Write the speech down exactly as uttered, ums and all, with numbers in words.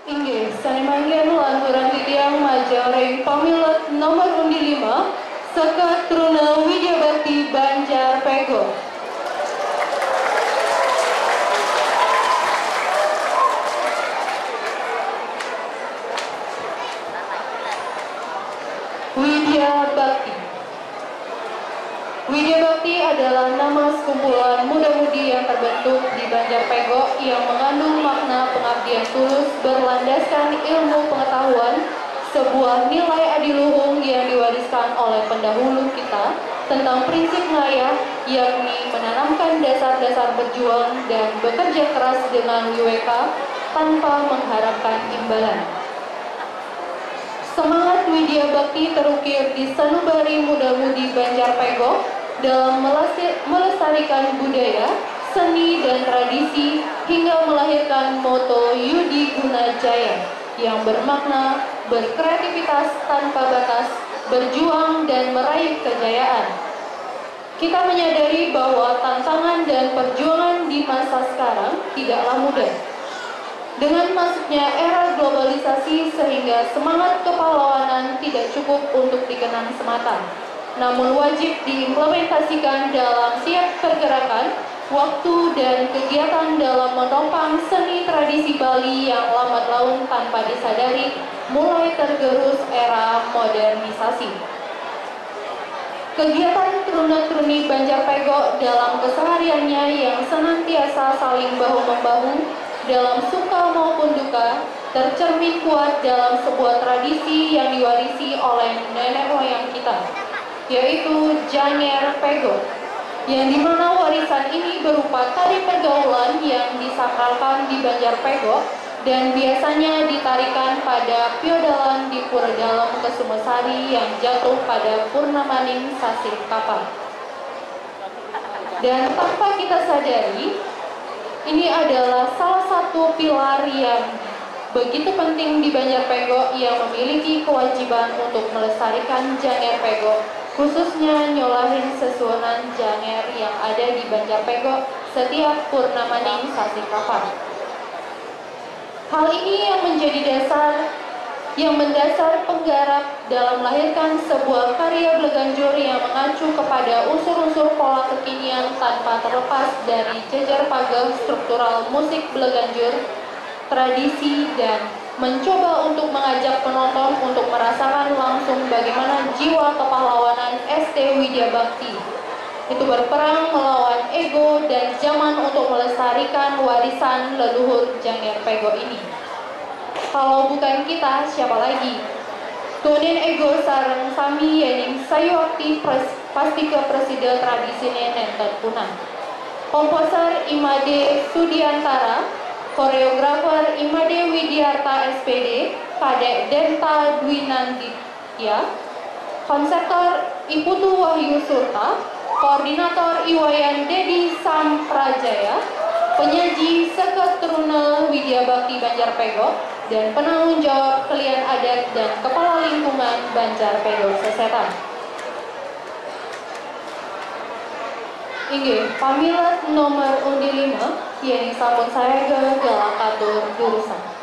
Inggih, sanemangkeun lanturan titiang majareng pamilet nomor undi lima Seket Truna Widyabakti Banjar Pego. Widyabakti. Widyabakti adalah nama sekumpulan muda-mudi yang terbentuk di Banjar Pego yang mengandung makna pengabdian tulus berlandaskan ilmu pengetahuan, sebuah nilai adiluhung yang diwariskan oleh pendahulu kita tentang prinsip ngayah, yakni menanamkan dasar-dasar berjuang dan bekerja keras dengan W W K tanpa mengharapkan imbalan. Semangat Widyabakti terukir di sanubari muda-mudi Banjar Pego dalam melestarikan budaya, seni, dan tradisi hingga melahirkan moto Yudi Guna Jaya yang bermakna berkreativitas tanpa batas, berjuang dan meraih kejayaan. Kita menyadari bahwa tantangan dan perjuangan di masa sekarang tidaklah mudah. Dengan masuknya era globalisasi sehingga semangat kepahlawanan tidak cukup untuk dikenang semata, namun wajib diimplementasikan dalam tiap pergerakan, waktu, dan kegiatan dalam menopang seni tradisi Bali yang lambat laun tanpa disadari mulai tergerus era modernisasi. Kegiatan truna-truni Banjar Pego dalam kesehariannya yang senantiasa saling bahu-membahu dalam suka maupun duka tercermin kuat dalam sebuah tradisi yang diwarisi oleh nenek moyang kita, yaitu Janger Pego, yang dimana warisan ini berupa tari pergaulan yang disakralkan di Banjar Pego dan biasanya ditarikan pada piodalan di Pura Dalem Kesumesari yang jatuh pada Purnamaning Sasi Kapal. Dan tanpa kita sadari, ini adalah salah satu pilar yang begitu penting di Banjar Pego yang memiliki kewajiban untuk melestarikan Janger Pego, khususnya nyolahin sesuanan Janger yang ada di Banjar Pego setiap Purnamaning Sasi Kapal. Hal ini yang menjadi dasar yang mendasar penggarap dalam melahirkan sebuah karya Bleganjur yang mengacu kepada unsur-unsur pola kekinian tanpa terlepas dari jejer pagar struktural musik Bleganjur, tradisi, dan mencoba untuk mengajak penonton untuk merasakan langsung bagaimana jiwa kepahlawanan S T Widyabakti itu berperang melawan ego dan zaman untuk melestarikan warisan leluhur Janger Pego ini. Kalau bukan kita, siapa lagi? Toden ego sareng sami yening sayuakti pasti ke presiden tradisine nenten punah. Komposer Imade Sudiantara, koreografer Imade Widyarta S P D, Kadek Denta Dwinanditya, konseptor Iputu Wahyu Surta, koordinator Iwayan Dedi Samprajaya, penyaji Seket Truna Widyabakti Banjar Pego, dan penanggung jawab kelian adat dan kepala lingkungan Banjar Pego Sesetan. Inggih, pamilet nomor undi lima, yang sampun saya ke galakatur jurusan.